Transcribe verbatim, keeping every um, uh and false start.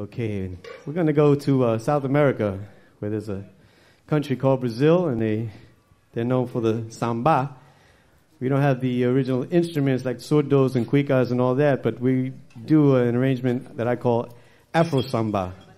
Okay, we're going to go to uh, South America, where there's a country called Brazil, and they, they're known for the samba. We don't have the original instruments like surdos and cuicas and all that, but we do an arrangement that I call Afro-Samba.